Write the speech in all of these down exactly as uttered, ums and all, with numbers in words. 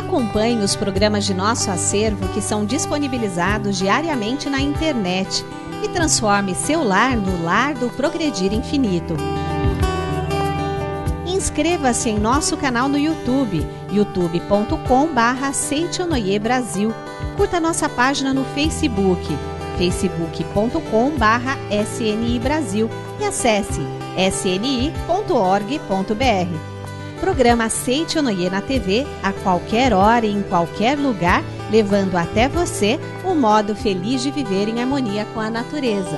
Acompanhe os programas de nosso acervo que são disponibilizados diariamente na internet e transforme seu lar no lar do Progredir Infinito. Inscreva-se em nosso canal no YouTube, youtube ponto com barra Seichonoye Brasil. Curta nossa página no Facebook, facebook ponto com barra S N I Brasil e acesse s n i ponto org ponto b r. Programa Seichonoye na T V a qualquer hora e em qualquer lugar, levando até você o modo feliz de viver em harmonia com a natureza.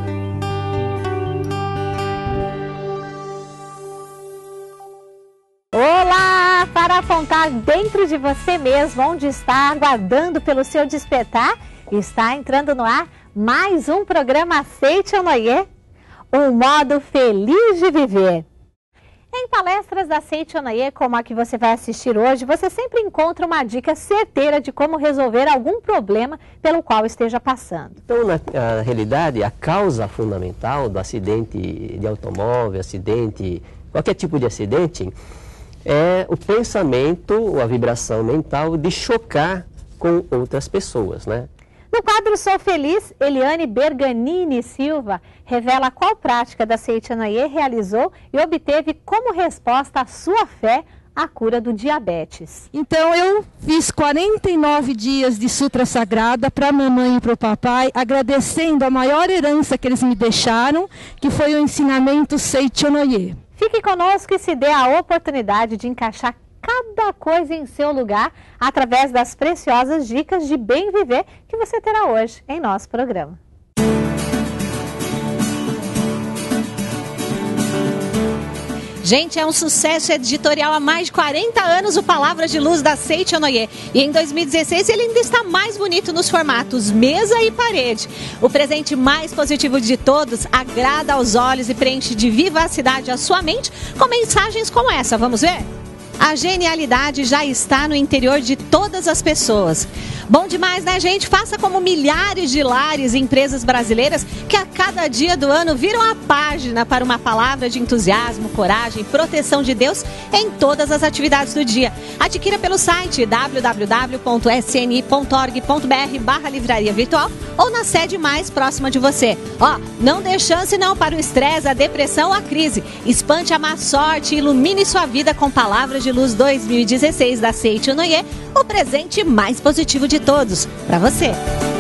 Olá! Para apontar dentro de você mesmo onde está aguardando pelo seu despertar, está entrando no ar mais um programa Seichonoye, um modo feliz de viver. Em palestras da Seichonoye, como a que você vai assistir hoje, você sempre encontra uma dica certeira de como resolver algum problema pelo qual esteja passando. Então, na, na realidade, a causa fundamental do acidente de automóvel, acidente, qualquer tipo de acidente, é o pensamento ou a vibração mental de chocar com outras pessoas, né? No quadro Sou Feliz, Eliane Berganini Silva revela qual prática da Seichonoye realizou e obteve como resposta à sua fé a cura do diabetes. Então eu fiz quarenta e nove dias de Sutra Sagrada para a mamãe e para o papai, agradecendo a maior herança que eles me deixaram, que foi o ensinamento Seichonoye. Fique conosco e se dê a oportunidade de encaixar cada coisa em seu lugar através das preciosas dicas de bem viver que você terá hoje em nosso programa. Gente, é um sucesso editorial há mais de quarenta anos o Palavras de Luz da Seichonoye. E em dois mil e dezesseis ele ainda está mais bonito nos formatos mesa e parede. O presente mais positivo de todos agrada aos olhos e preenche de vivacidade a sua mente com mensagens como essa. Vamos ver? A genialidade já está no interior de todas as pessoas. Bom demais, né, gente? Faça como milhares de lares e empresas brasileiras que a cada dia do ano viram a página para uma palavra de entusiasmo, coragem, proteção de Deus em todas as atividades do dia. Adquira pelo site w w w ponto s n i ponto org ponto b r barra livraria virtual ou na sede mais próxima de você. Ó, não dê chance não para o estresse, a depressão ou a crise. Espante a má sorte e ilumine sua vida com palavras de Luz dois mil e dezesseis da Seichonoye, o presente mais positivo de todos, para você.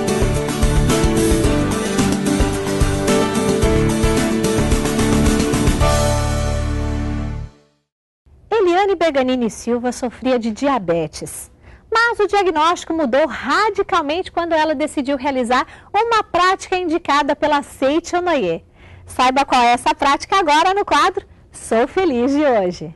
Eliane Berganini Silva sofria de diabetes, mas o diagnóstico mudou radicalmente quando ela decidiu realizar uma prática indicada pela Seichonoye. Saiba qual é essa prática agora no quadro Sou Feliz de hoje.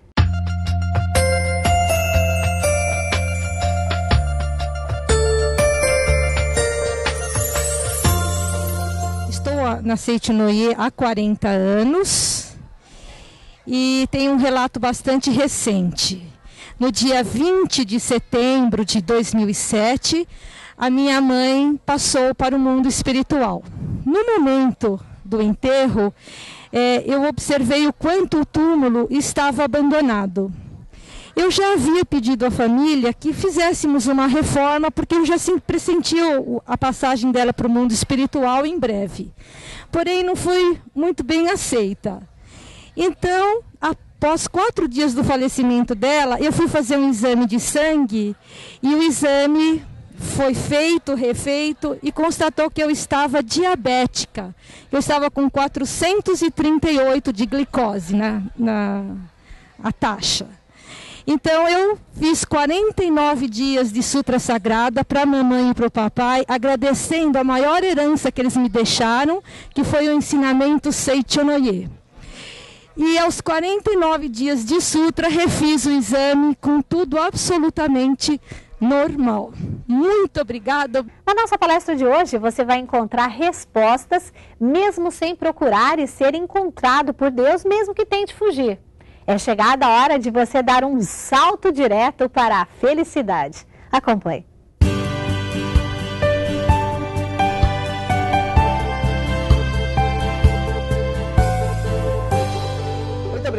Na Seichonoye há quarenta anos e tem um relato bastante recente. No dia vinte de setembro de dois mil e sete, a minha mãe passou para o mundo espiritual. No momento do enterro, é, eu observei o quanto o túmulo estava abandonado. Eu já havia pedido à família que fizéssemos uma reforma, porque eu já pressentia a passagem dela para o mundo espiritual em breve. Porém, não foi muito bem aceita. Então, após quatro dias do falecimento dela, eu fui fazer um exame de sangue e o exame foi feito, refeito e constatou que eu estava diabética. Eu estava com quatrocentos e trinta e oito de glicose na, na a taxa. Então eu fiz quarenta e nove dias de Sutra Sagrada para a mamãe e para o papai, agradecendo a maior herança que eles me deixaram, que foi o ensinamento Seichonoye. E aos quarenta e nove dias de Sutra, refiz o exame com tudo absolutamente normal. Muito obrigada. Na nossa palestra de hoje, você vai encontrar respostas, mesmo sem procurar e ser encontrado por Deus, mesmo que tente fugir. É chegada a hora de você dar um salto direto para a felicidade. Acompanhe.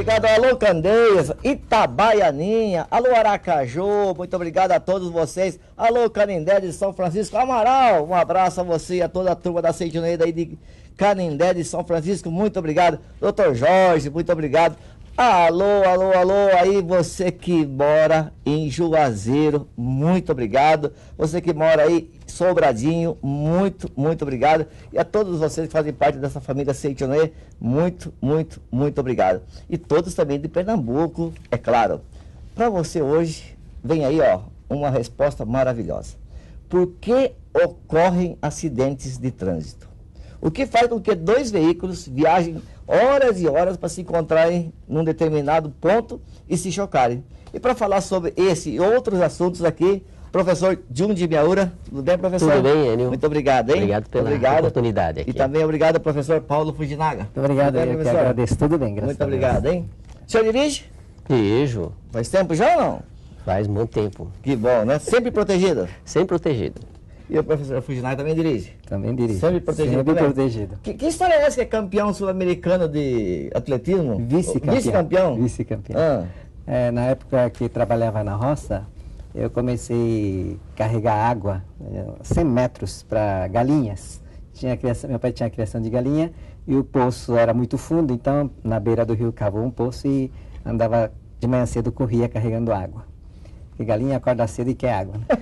obrigado. Alô, Candeias, Itabaianinha, alô, Aracaju, muito obrigado a todos vocês. Alô, Canindé de São Francisco, Amaral, um abraço a você e a toda a turma da Seitineira aí de Canindé de São Francisco, muito obrigado. Doutor Jorge, muito obrigado. Alô, alô, alô, aí você que mora em Juazeiro, muito obrigado. Você que mora aí em Sobradinho, muito, muito obrigado. E a todos vocês que fazem parte dessa família Seitineira, muito, muito, muito obrigado. E todos também de Pernambuco, é claro. Para você hoje, vem aí, ó, uma resposta maravilhosa. Por que ocorrem acidentes de trânsito? O que faz com que dois veículos viajem horas e horas para se encontrarem num determinado ponto e se chocarem? E para falar sobre esse e outros assuntos aqui, professor Jundi Miaura. Tudo bem, professor? Tudo bem, Enio. Muito obrigado, hein? Obrigado pela obrigado. oportunidade aqui. E também obrigado, professor Paulo Fujinaga. Muito obrigado, Tudo bem, eu que professor? agradeço. Tudo bem, graças Muito a Deus. obrigado, hein? O senhor dirige? Dirijo, Faz tempo já ou não? faz muito tempo. Que bom, né? Sempre protegido. Sempre protegido. E o professor Fujinaga também dirige? Também dirijo. Sempre protegido Sempre também? protegido. Que, que história é essa que é campeão sul-americano de atletismo? Vice-campeão. Vice-campeão? Vice-campeão. Ah. É, na época que trabalhava na roça, eu comecei a carregar água, é, cem metros para galinhas. Tinha criação, meu pai tinha criação de galinha e o poço era muito fundo, então na beira do rio cavou um poço e andava de manhã cedo, corria carregando água. Porque galinha acorda cedo e quer água. Né?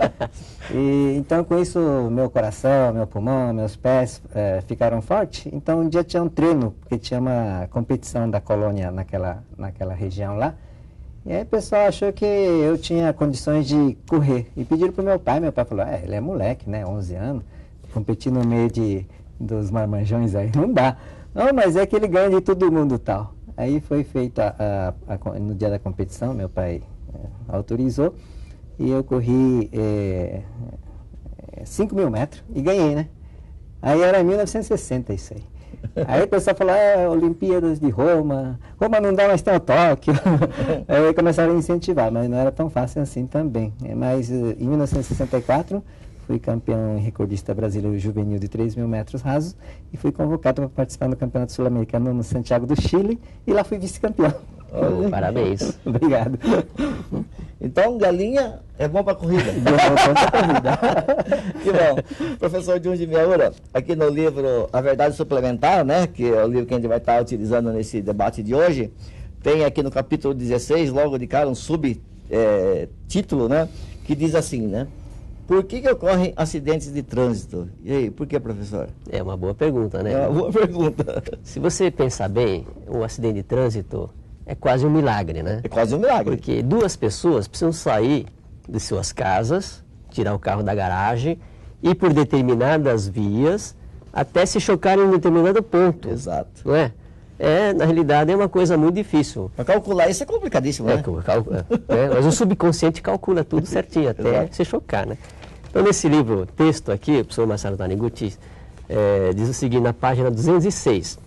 E, então, com isso, meu coração, meu pulmão, meus pés é, ficaram fortes. Então, um dia tinha um treino, porque tinha uma competição da colônia naquela, naquela região lá. E aí o pessoal achou que eu tinha condições de correr. E pediram para o meu pai. Meu pai falou, é, ele é moleque, né, onze anos. Competir no meio de, dos marmanjões aí, não dá. Não, mas é que ele ganha de todo mundo e tal. Aí foi feita, a, a, a, no dia da competição, meu pai é, autorizou. E eu corri é, cinco mil metros e ganhei, né? Aí era em mil novecentos e sessenta isso aí. Aí o pessoal falou, é, Olimpíadas de Roma, Roma não dá, mas tem o Tóquio. Aí começaram a incentivar, mas não era tão fácil assim também. Mas em mil novecentos e sessenta e quatro fui campeão e recordista brasileiro juvenil de três mil metros rasos e fui convocado para participar do Campeonato Sul-Americano no Santiago do Chile e lá fui vice-campeão. Oh, parabéns. Obrigado. Então, galinha é bom para corrida. Que bom. Professor Jundi Miaura, aqui no livro A Verdade Suplementar, né, que é o livro que a gente vai estar utilizando nesse debate de hoje, tem aqui no capítulo dezesseis, logo de cara, um subtítulo, é, né, que diz assim, né? Por que que ocorrem acidentes de trânsito? E aí, por que, professor? É uma boa pergunta, né? É uma boa pergunta. Se você pensar bem, um acidente de trânsito é quase um milagre, né? É quase um milagre. Porque duas pessoas precisam sair de suas casas, tirar o carro da garagem, ir por determinadas vias, até se chocarem em um determinado ponto. Exato. Não é? É, na realidade, é uma coisa muito difícil. Para calcular isso é complicadíssimo, É, né? cal- é, mas o subconsciente calcula tudo certinho, até Exato. se chocar, né? Então, nesse livro, texto aqui, o professor Marcelo Taniguchi é, diz o seguinte, na página duzentos e seis,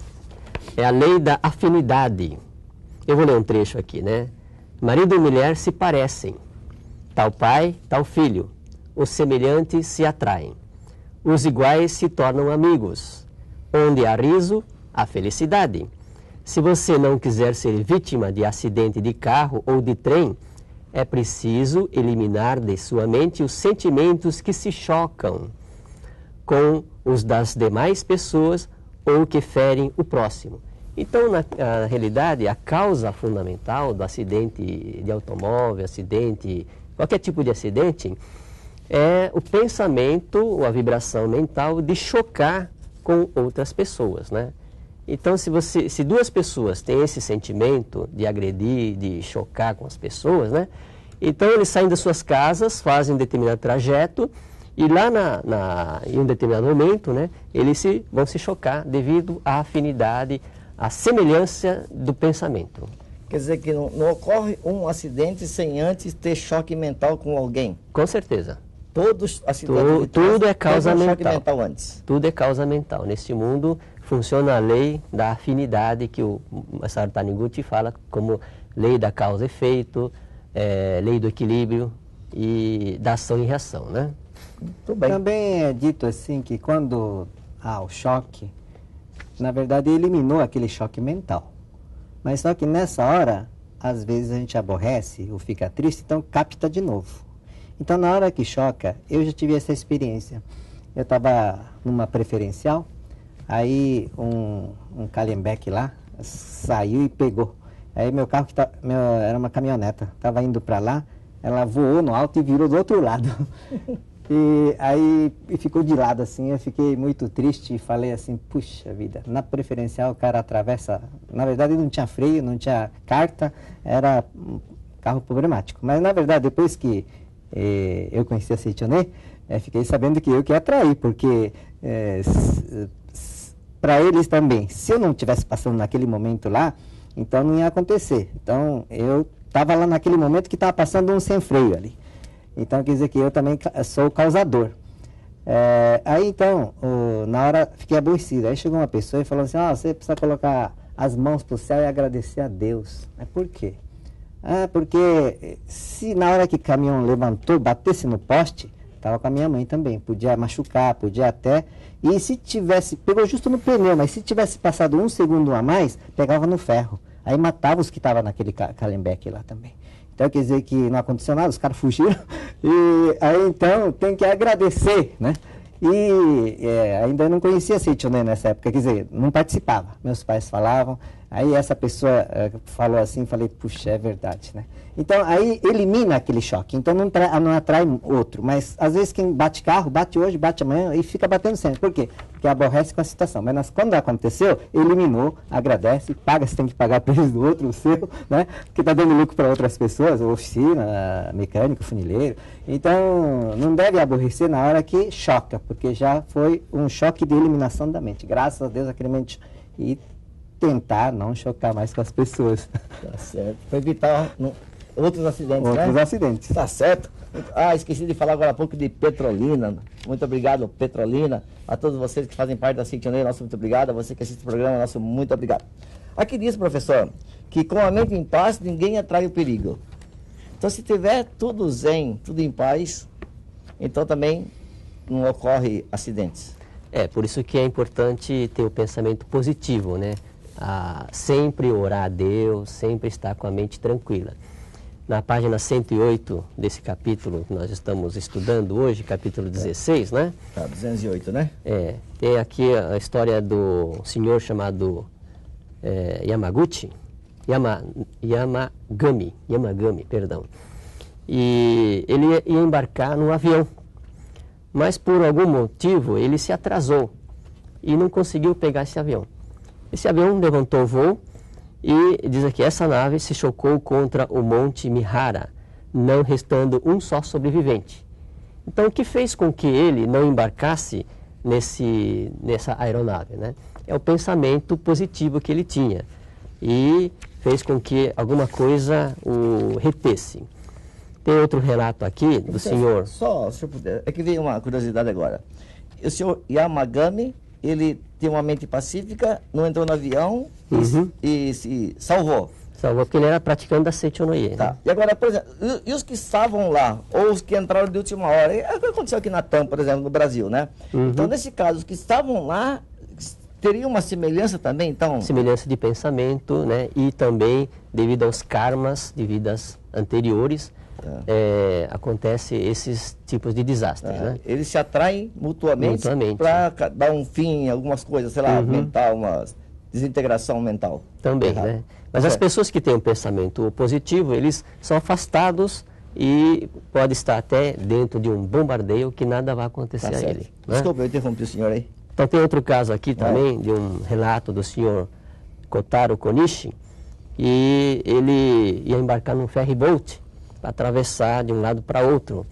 é a lei da afinidade. Eu vou ler um trecho aqui, né? Marido e mulher se parecem, tal pai, tal filho, os semelhantes se atraem, os iguais se tornam amigos, onde há riso, há felicidade. Se você não quiser ser vítima de acidente de carro ou de trem, é preciso eliminar de sua mente os sentimentos que se chocam com os das demais pessoas ou que ferem o próximo. Então, na, na realidade, a causa fundamental do acidente de automóvel, acidente, qualquer tipo de acidente, é o pensamento ou a vibração mental de chocar com outras pessoas, né? Então, se, você, se duas pessoas têm esse sentimento de agredir, de chocar com as pessoas, né? Então, eles saem das suas casas, fazem um determinado trajeto e lá na, na, em um determinado momento, né, eles se, vão se chocar devido à afinidade, à semelhança do pensamento. Quer dizer que não, não ocorre um acidente sem antes ter choque mental com alguém. Com certeza. Todos acidentes Tu, de trânsito tudo é causa têm um choque mental. mental antes. Tudo é causa mental. Neste mundo funciona a lei da afinidade que o Masaru Taniguchi fala como lei da causa e efeito, é, lei do equilíbrio e da ação e reação, né? Muito bem. Também é dito assim que quando há o choque, na verdade eliminou aquele choque mental. Mas só que nessa hora, às vezes a gente aborrece ou fica triste, então capta de novo. Então na hora que choca, eu já tive essa experiência. Eu estava numa preferencial, aí um, um Calhambeque lá saiu e pegou. Aí meu carro, que tá, meu, era uma caminhoneta, estava indo para lá, ela voou no alto e virou do outro lado. E aí e ficou de lado assim, eu fiquei muito triste e falei assim, puxa vida, na preferencial o cara atravessa, na verdade não tinha freio, não tinha carta, era um carro problemático. Mas na verdade depois que eh, eu conheci a Seitonê, eh, fiquei sabendo que eu que ia atrair, porque eh, para eles também, se eu não estivesse passando naquele momento lá, então não ia acontecer. Então eu estava lá naquele momento que estava passando um sem freio ali. Então, quer dizer que eu também sou o causador. É, aí, então, o, na hora, fiquei aborrecido. Aí chegou uma pessoa e falou assim, ah, você precisa colocar as mãos para o céu e agradecer a Deus. Mas por quê? Ah, porque se na hora que o caminhão levantou, batesse no poste, estava com a minha mãe também. Podia machucar, podia até... E se tivesse... Pegou justo no pneu, mas se tivesse passado um segundo a mais, pegava no ferro. Aí matava os que estavam naquele Calhambeque lá também. Então, quer dizer que não aconteceu nada, os caras fugiram. E aí, então, tem que agradecer, né? E é, ainda não conhecia Seitonê nessa época, quer dizer, não participava. Meus pais falavam, aí essa pessoa é, falou assim, falei, puxa, é verdade, né? Então, aí elimina aquele choque, então não, não atrai outro. Mas, às vezes, quem bate carro, bate hoje, bate amanhã e fica batendo sempre. Por quê? Porque aborrece com a situação. Mas nas, quando aconteceu, eliminou, agradece, paga, se tem que pagar o preço do outro, o seu, né? Porque está dando lucro para outras pessoas, oficina, mecânico, funileiro. Então, não deve aborrecer na hora que choca, porque já foi um choque de eliminação da mente. Graças a Deus, aquele mente... E tentar não chocar mais com as pessoas. Tá certo. Para evitar não, outros acidentes, Outros né? acidentes. Tá certo. Ah, esqueci de falar agora há pouco de Petrolina. Muito obrigado, Petrolina. A todos vocês que fazem parte da Seitonê, nosso muito obrigado. A você que assiste o programa, nosso muito obrigado. Aqui diz, professor, que com a mente em paz, ninguém atrai o perigo. Então, se tiver tudo zen, tudo em paz, então também não ocorre acidentes. É, por isso que é importante ter o pensamento positivo, né? Ah, sempre orar a Deus, sempre estar com a mente tranquila. Na página cento e oito desse capítulo que nós estamos estudando hoje, capítulo dezesseis, né? Tá, duzentos e oito, né? É, tem aqui a história do senhor chamado é, Yamaguchi, Yama, Yamagami, Yamagami, perdão. E ele ia embarcar no avião, mas por algum motivo ele se atrasou e não conseguiu pegar esse avião. Esse avião levantou o voo e diz aqui, essa nave se chocou contra o Monte Mihara, não restando um só sobrevivente. Então, o que fez com que ele não embarcasse nesse, nessa aeronave, né? É o pensamento positivo que ele tinha e fez com que alguma coisa o retesse. Tem outro relato aqui do Você, senhor... Só, se eu puder, é que veio uma curiosidade agora. O senhor Yamagami, ele tem uma mente pacífica, não entrou no avião e, Uhum. e se salvou. Salvou porque ele era praticante da Seitonê. Tá. Né? E agora, por exemplo, e, e os que estavam lá, ou os que entraram de última hora? É o que aconteceu aqui na TAM, por exemplo, no Brasil, né? Uhum. Então, nesse caso, os que estavam lá, teria uma semelhança também, então? Semelhança de pensamento, né? E também, devido aos karmas de vidas anteriores, Tá. é, acontece esses tipos de desastres, É, né? eles se atraem mutuamente, Mutuamente. para dar um fim em algumas coisas, sei lá, Uhum. mental, uma desintegração mental. Também, Errado. né? Mas as Certo. pessoas que têm um pensamento positivo, eles são afastados e pode estar até dentro de um bombardeio que nada vai acontecer Tá a certo. ele. Né? Desculpa, eu interrompi o senhor aí. Então tem outro caso aqui também, de um relato do senhor Kotaro Konishi, e ele ia embarcar num ferry boat para atravessar de um lado para outro.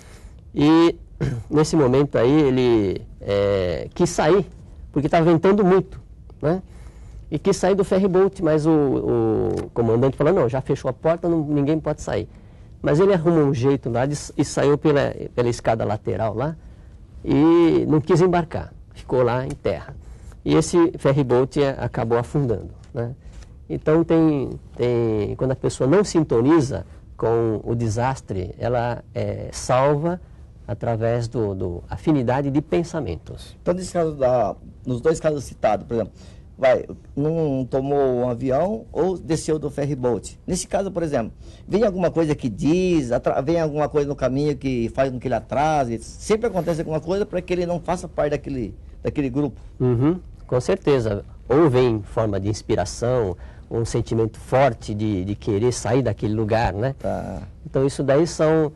E nesse momento aí ele é, quis sair, porque estava ventando muito, né? E quis sair do ferry boat, mas o, o comandante falou, não, já fechou a porta, não, ninguém pode sair. Mas ele arrumou um jeito lá de, e saiu pela, pela escada lateral lá e não quis embarcar, ficou lá em terra. E esse ferry boat acabou afundando, né? Então tem, tem, quando a pessoa não sintoniza com o desastre, ela é salva através do, do afinidade de pensamentos. Então, nesse caso da, nos dois casos citados, por exemplo, vai, não tomou um avião ou desceu do ferryboat. Nesse caso, por exemplo, vem alguma coisa que diz, vem alguma coisa no caminho que faz com que ele atrase, sempre acontece alguma coisa para que ele não faça parte daquele, daquele grupo. Uhum, com certeza. Ou vem em forma de inspiração, um sentimento forte de, de querer sair daquele lugar, né? Tá. Então isso daí são,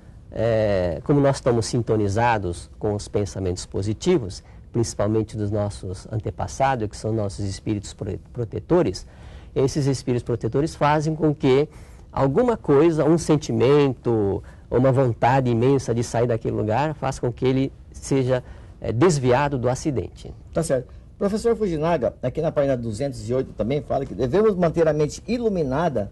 é, como nós estamos sintonizados com os pensamentos positivos, principalmente dos nossos antepassados, que são nossos espíritos protetores, esses espíritos protetores fazem com que alguma coisa, um sentimento, uma vontade imensa de sair daquele lugar, faça com que ele seja é, desviado do acidente. Tá certo. Professor Fujinaga, aqui na página duzentos e oito também fala que devemos manter a mente iluminada,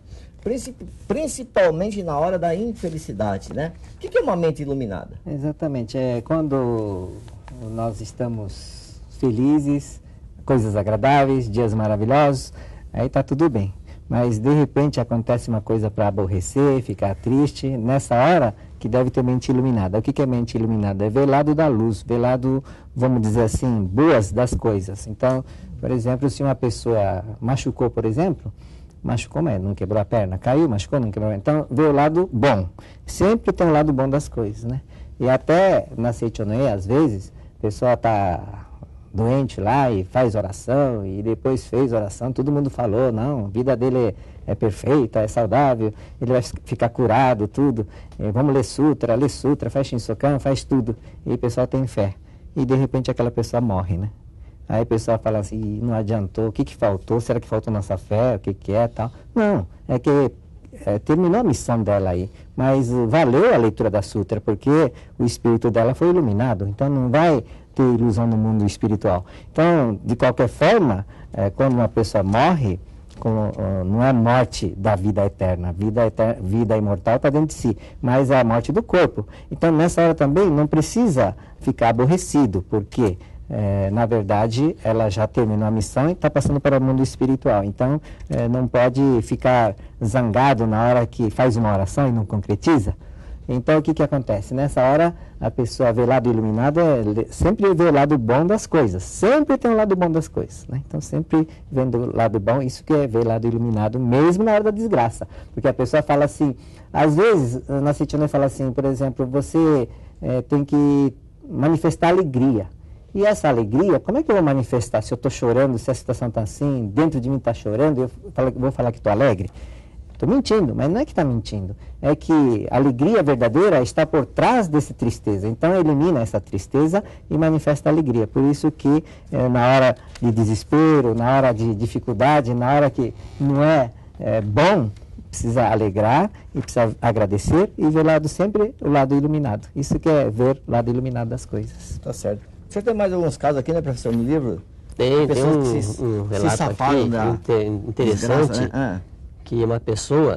principalmente na hora da infelicidade, né? O que é uma mente iluminada? Exatamente, é quando nós estamos felizes, coisas agradáveis, dias maravilhosos, aí tá tudo bem. Mas de repente acontece uma coisa para aborrecer, ficar triste, nessa hora que deve ter mente iluminada. O que, que é mente iluminada? É ver lado da luz, ver lado, vamos dizer assim, boas das coisas. Então, por exemplo, se uma pessoa machucou, por exemplo, machucou, mas não quebrou a perna, caiu, machucou, não quebrou a perna. Então, ver o lado bom. Sempre tem um lado bom das coisas, né? E até na Seichonoye, às vezes, a pessoa está doente lá e faz oração, e depois fez oração, todo mundo falou, não, a vida dele é, é perfeita, é saudável, ele vai ficar curado, tudo, e vamos ler sutra, lê sutra, faz shinsokan, faz tudo, e o pessoal tem fé. E de repente aquela pessoa morre, né? Aí a pessoa fala assim, não adiantou, o que que faltou? Será que faltou nossa fé? O que que é, tal? Não, é que é, terminou a missão dela aí, mas uh, valeu a leitura da sutra, porque o espírito dela foi iluminado, então não vai ter ilusão no mundo espiritual. Então, de qualquer forma, é, quando uma pessoa morre, com, uh, não é a morte da vida eterna, a vida, eterna, vida imortal está dentro de si, mas é a morte do corpo. Então, nessa hora também, não precisa ficar aborrecido, porque, é, na verdade, ela já terminou a missão e está passando para o mundo espiritual. Então, é, não pode ficar zangado na hora que faz uma oração e não concretiza. Então, o que que acontece? Nessa hora, a pessoa vê o lado iluminado, é, sempre vê o lado bom das coisas. Sempre tem o lado bom das coisas, né? Então, sempre vendo o lado bom, isso que é ver o lado iluminado, mesmo na hora da desgraça. Porque a pessoa fala assim, às vezes, na Seichonoye fala assim, por exemplo, você é, tem que manifestar alegria. E essa alegria, como é que eu vou manifestar? Se eu estou chorando, se a situação está assim, dentro de mim está chorando, eu falo, vou falar que estou alegre? Estou mentindo, mas não é que está mentindo. É que a alegria verdadeira está por trás dessa tristeza. Então, elimina essa tristeza e manifesta a alegria. Por isso que, é, na hora de desespero, na hora de dificuldade, na hora que não é, é bom, precisa alegrar e precisa agradecer e ver o lado sempre o lado iluminado. Isso que é ver o lado iluminado das coisas. Tá certo. O senhor tem mais alguns casos aqui, né, professor, no livro? Tem, tem um, que se, um relato se aqui da inter, interessante, desgraça, né? Ah. que uma pessoa,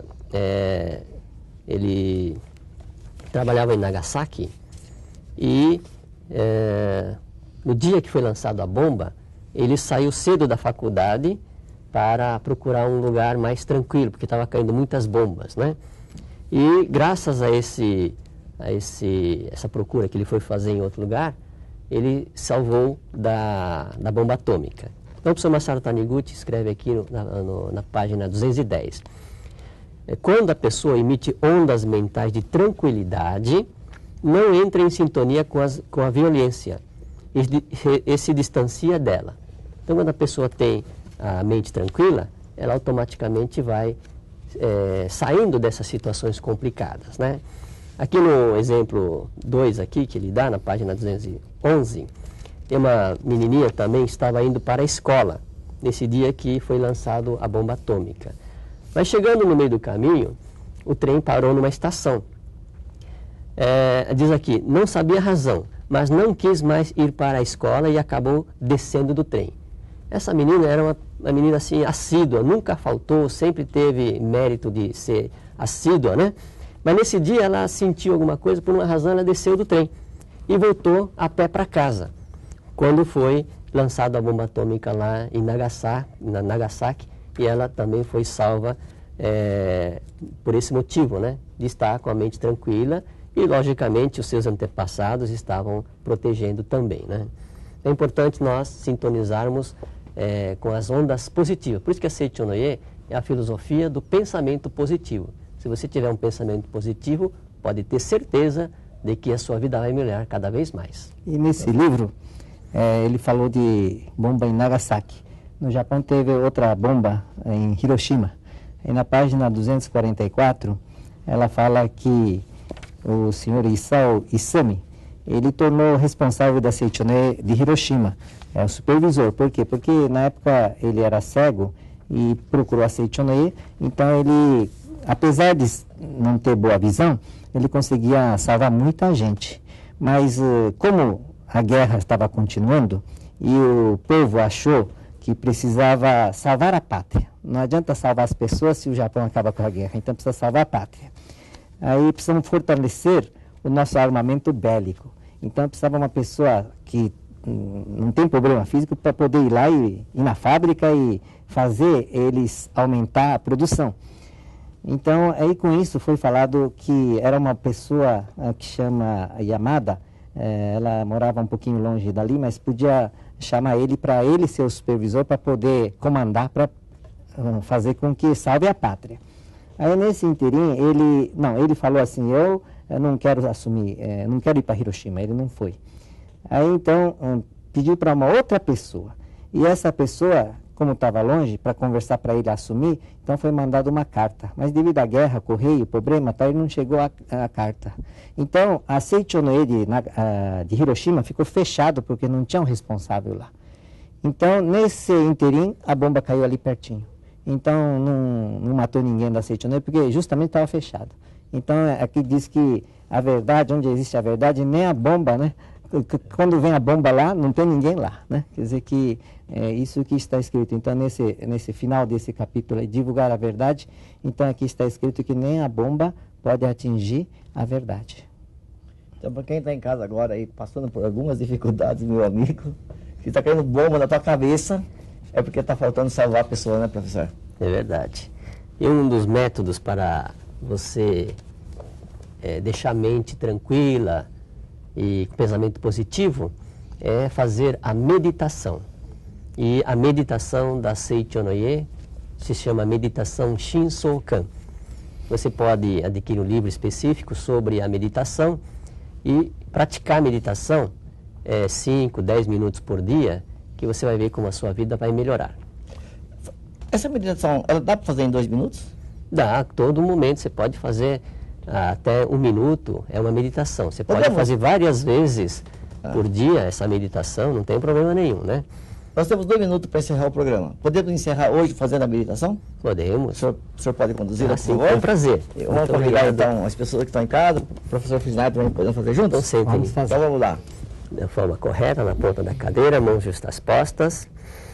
é, ele trabalhava em Nagasaki e é, no dia que foi lançado a bomba, ele saiu cedo da faculdade para procurar um lugar mais tranquilo, porque estava caindo muitas bombas, né? E graças a, esse, a esse, essa procura que ele foi fazer em outro lugar, ele salvou da, da bomba atômica. Então o professor Masaru Taniguchi escreve aqui no, na, no, na página duzentos e dez. Quando a pessoa emite ondas mentais de tranquilidade, não entra em sintonia com, as, com a violência e, e se distancia dela. Então, quando a pessoa tem a mente tranquila, ela automaticamente vai é, saindo dessas situações complicadas, né? Aqui no exemplo dois aqui, que ele dá na página duzentos e onze, tem uma menininha também que estava indo para a escola, nesse dia que foi lançado a bomba atômica. Mas chegando no meio do caminho, o trem parou numa estação. É, diz aqui, não sabia a razão, mas não quis mais ir para a escola e acabou descendo do trem. Essa menina era uma, uma menina assim, assídua, nunca faltou, sempre teve mérito de ser assídua, né? Mas nesse dia ela sentiu alguma coisa, por uma razão ela desceu do trem e voltou a pé para casa. Quando foi lançada a bomba atômica lá em Nagasaki, na Nagasaki, e ela também foi salva é, por esse motivo, né? De estar com a mente tranquila e, logicamente, os seus antepassados estavam protegendo também, né? É importante nós sintonizarmos é, com as ondas positivas. Por isso que a Seichonoye é a filosofia do pensamento positivo. Se você tiver um pensamento positivo, pode ter certeza de que a sua vida vai melhorar cada vez mais. E nesse livro, é, ele falou de bomba em Nagasaki. No Japão teve outra bomba em Hiroshima. E na página duzentos e quarenta e quatro, ela fala que o senhor Isao Isami, ele tornou responsável da Seichonoye de Hiroshima, é o supervisor. Por quê? Porque na época ele era cego e procurou a Seichonoye, então ele, apesar de não ter boa visão, ele conseguia salvar muita gente. Mas uh, como a guerra estava continuando e o povo achou que precisava salvar a pátria. Não adianta salvar as pessoas se o Japão acaba com a guerra, então precisa salvar a pátria. Aí precisamos fortalecer o nosso armamento bélico. Então precisava uma pessoa que hum, não tem problema físico para poder ir lá e ir na fábrica e fazer eles aumentar a produção. Então aí com isso foi falado que era uma pessoa uh, que chama Yamada, eh, ela morava um pouquinho longe dali, mas podia chamar ele para ele ser o supervisor para poder comandar, para uh, fazer com que salve a pátria. Aí nesse interim, ele, não, ele falou assim, eu, eu não quero assumir, é, não quero ir para Hiroshima, ele não foi. Aí então, um, pediu para uma outra pessoa, e essa pessoa, como estava longe, para conversar para ele assumir, então foi mandada uma carta. Mas devido à guerra, correio, problema, tá, ele não chegou a, a carta. Então, a Seichonoye de, na, a, de Hiroshima ficou fechado, porque não tinha um responsável lá. Então, nesse interim, a bomba caiu ali pertinho. Então, não, não matou ninguém da Seichonoye, porque justamente estava fechado. Então, aqui diz que a verdade, onde existe a verdade, nem a bomba, né? Quando vem a bomba lá, não tem ninguém lá, né? Quer dizer que é isso que está escrito. Então, nesse, nesse final desse capítulo, é divulgar a verdade. Então, aqui está escrito que nem a bomba pode atingir a verdade. Então, para quem está em casa agora aí, passando por algumas dificuldades, meu amigo, que está caindo bomba na tua cabeça, é porque está faltando salvar a pessoa, né, professor? É verdade. E um dos métodos para você é, deixar a mente tranquila e com pensamento positivo é fazer a meditação. E a meditação da Seichonoye se chama meditação Shinsokan. Você pode adquirir um livro específico sobre a meditação e praticar a meditação cinco, dez minutos por dia, que você vai ver como a sua vida vai melhorar. Essa meditação, ela dá para fazer em dois minutos? Dá, a todo momento você pode fazer ah, até um minuto, é uma meditação. Você pode Podemos? fazer várias vezes ah. por dia essa meditação, não tem problema nenhum, né? Nós temos dois minutos para encerrar o programa. Podemos encerrar hoje fazendo a meditação? Podemos. O senhor, o senhor pode conduzir, Ah, por sim, favor? com prazer. Vamos Muito convidar obrigado. então as pessoas que estão em casa, o professor Fisnay também podemos fazer Então juntos? sentem Vamos fazer. Então vamos lá. da forma correta, na ponta da cadeira, mãos justas postas.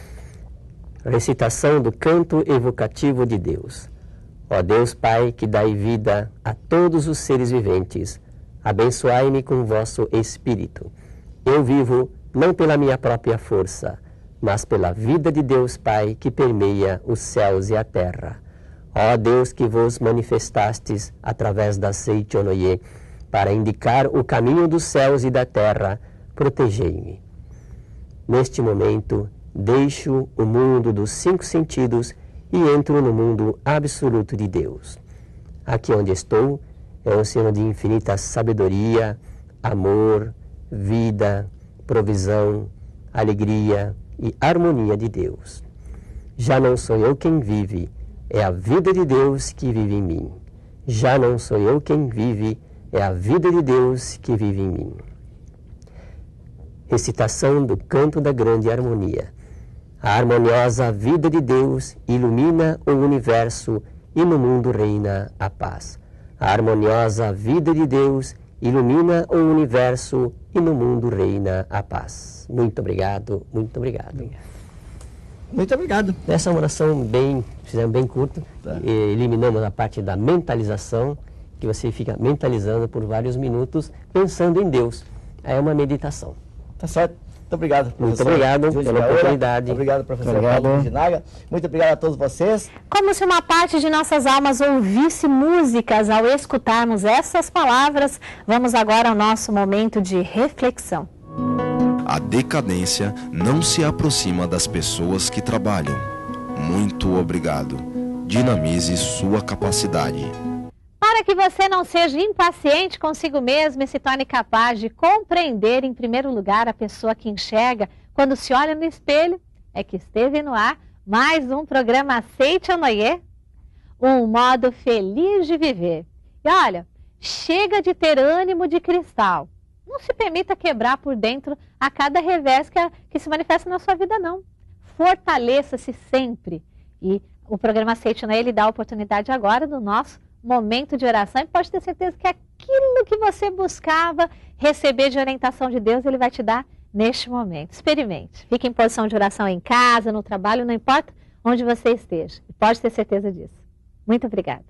Recitação do canto evocativo de Deus. Ó Deus Pai, que dai vida a todos os seres viventes, abençoai-me com vosso Espírito. Eu vivo não pela minha própria força, mas pela vida de Deus Pai que permeia os céus e a terra. Ó Deus, que vos manifestastes através da Seichonoye para indicar o caminho dos céus e da terra, protegei-me. Neste momento, deixo o mundo dos cinco sentidos e entro no mundo absoluto de Deus. Aqui onde estou é um oceano de infinita sabedoria, amor, vida, provisão, alegria e harmonia de Deus. Já não sou eu quem vive, é a vida de Deus que vive em mim. Já não sou eu quem vive, é a vida de Deus que vive em mim. Recitação do canto da grande harmonia. A harmoniosa vida de Deus ilumina o universo e no mundo reina a paz. A harmoniosa vida de Deus ilumina o universo e no mundo reina a paz. Muito obrigado, muito obrigado. Muito obrigado. Essa é uma oração bem, fizemos bem curta, Tá. e eliminamos a parte da mentalização, que você fica mentalizando por vários minutos, pensando em Deus. É uma meditação. Tá certo. Muito obrigado, professor. Muito obrigado Júlio pela Gaola. oportunidade. Obrigado, professor Obrigado. Paulo Fujinaga. Muito obrigado a todos vocês. Como se uma parte de nossas almas ouvisse músicas ao escutarmos essas palavras, vamos agora ao nosso momento de reflexão. A decadência não se aproxima das pessoas que trabalham. Muito obrigado. Dinamize sua capacidade. Para que você não seja impaciente consigo mesmo e se torne capaz de compreender, em primeiro lugar, a pessoa que enxerga quando se olha no espelho, é que esteve no ar mais um programa Aceite ou Noie, um modo feliz de viver. E olha, chega de ter ânimo de cristal. Não se permita quebrar por dentro a cada revés que, a, que se manifesta na sua vida, não. Fortaleça-se sempre. E o programa Aceite ou Noie, ele dá a oportunidade agora do nosso momento de oração. E pode ter certeza que aquilo que você buscava receber de orientação de Deus, Ele vai te dar neste momento. Experimente. Fique em posição de oração em casa, no trabalho, não importa onde você esteja. E pode ter certeza disso. Muito obrigada.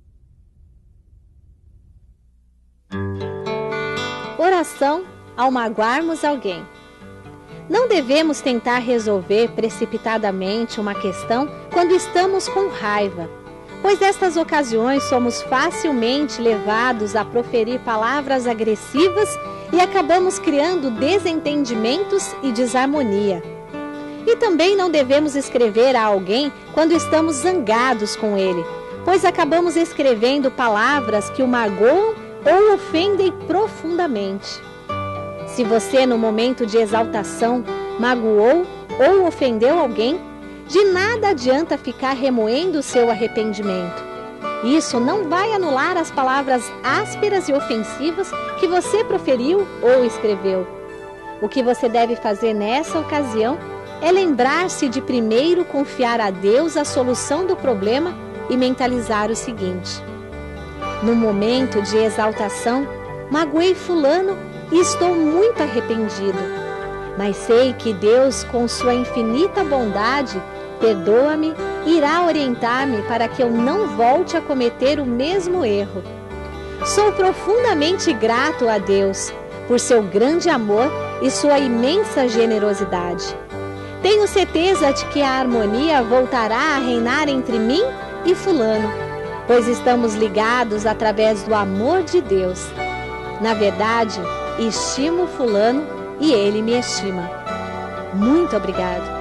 Oração ao magoarmos alguém. Não devemos tentar resolver precipitadamente uma questão quando estamos com raiva, pois nestas ocasiões somos facilmente levados a proferir palavras agressivas e acabamos criando desentendimentos e desarmonia. E também não devemos escrever a alguém quando estamos zangados com ele, pois acabamos escrevendo palavras que o magoam ou ofendem profundamente. Se você, no momento de exaltação, magoou ou ofendeu alguém, de nada adianta ficar remoendo o seu arrependimento. Isso não vai anular as palavras ásperas e ofensivas que você proferiu ou escreveu. O que você deve fazer nessa ocasião é lembrar-se de primeiro confiar a Deus a solução do problema e mentalizar o seguinte: no momento de exaltação, magoei fulano e estou muito arrependido. Mas sei que Deus, com sua infinita bondade, perdoa-me e irá orientar-me para que eu não volte a cometer o mesmo erro. Sou profundamente grato a Deus por seu grande amor e sua imensa generosidade. Tenho certeza de que a harmonia voltará a reinar entre mim e fulano, pois estamos ligados através do amor de Deus. Na verdade, estimo fulano e ele me estima. Muito obrigado.